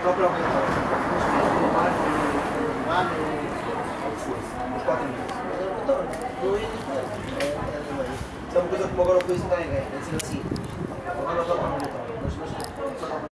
Procura o relatório. Um ano, o que fosse, uns 4 meses. Então, não é diferente. É uma coisa como agora o país não tem ninguém. É dizer assim, agora nós vamos para o relatório.